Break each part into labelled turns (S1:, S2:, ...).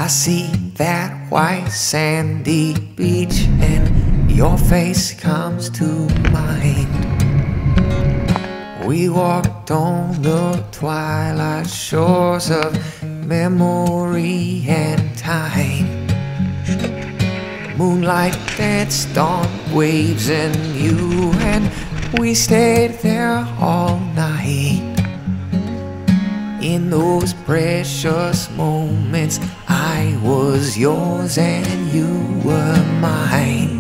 S1: I see that white sandy beach and your face comes to mind. We walked on the twilight shores of memory and time. Moonlight danced on waves and you, and we stayed there all night. In those precious moments, I was yours and you were mine.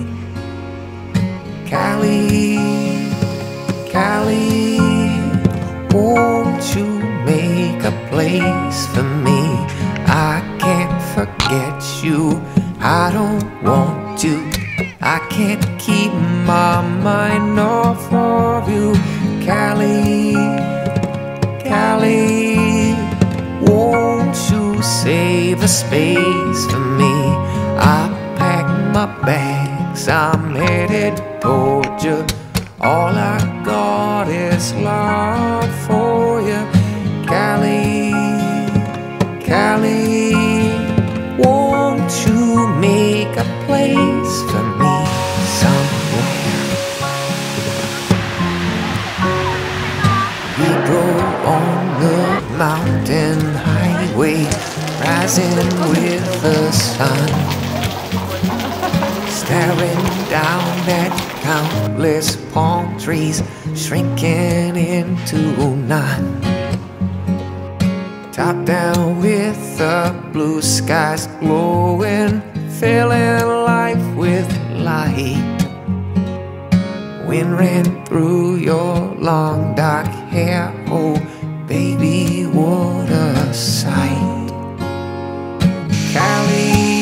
S1: Cali, Cali, won't you make a place for me? I can't forget you, I don't want to. I can't keep my mind off of you. Cali, Cali, won't you save a space for me? I pack my bags, I'm headed toward you. All I got is love for you. Cali, Cali, won't you make a place for me somewhere? We drove on the mountain highway, rising with the sun, staring down at countless palm trees, shrinking into none. Top down with the blue skies glowing, filling life with light. Wind ran through your long dark hair, oh baby, what a sight. Cali,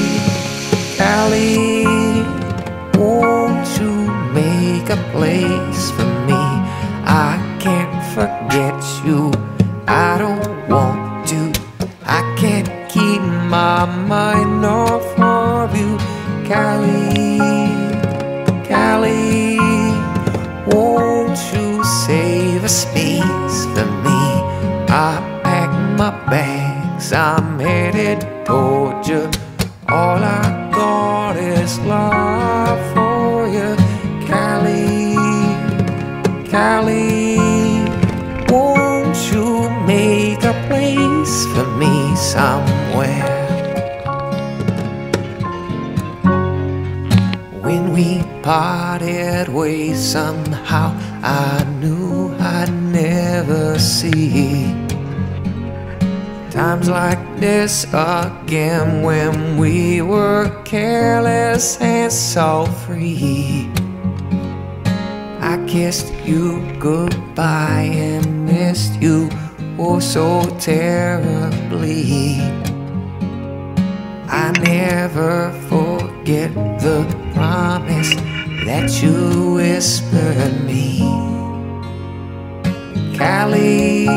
S1: Cali, won't you make a place for me? I can't forget you, I don't want to. I can't keep my mind off of you. Cali, Cali, won't you save a space for me? I pack my bags, I'm headed toward you. All I got is love for you. Cali, Cali, won't you make a place for me somewhere? When we parted ways, somehow I knew I'd never see times like this again, when we were careless and so free. I kissed you goodbye and missed you oh so terribly. I never forget the promise that you whispered me. Cali,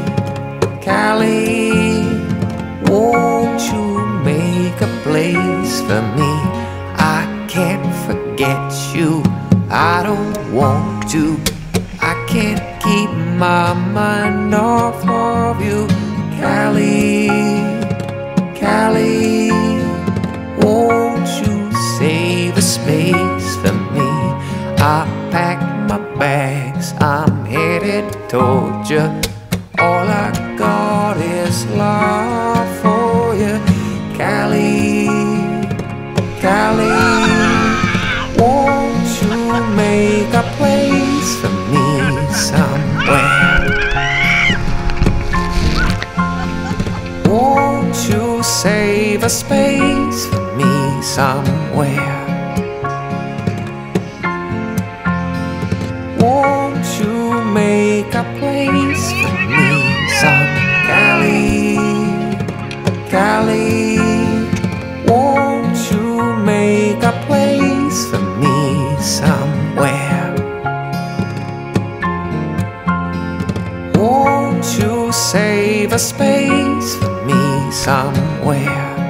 S1: Cali, won't you make a place for me? I can't forget you, I don't want to. I can't keep my mind off of you. Cali, Cali, won't you save a space for me? I pack my bags, I'm headed toward you. All I got is love for you. Cali, Cali, won't you make a place for me somewhere? Won't you save a space for me somewhere? Won't you make a place for me some? Cali, Cali, won't you make a place for me somewhere? Won't you save a space for me somewhere?